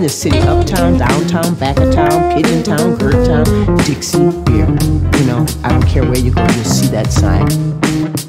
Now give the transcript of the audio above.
this city, uptown, downtown, back of town, pigeon town, Gert town, Dixie, here. You know, I don't care where you go, you'll see that sign.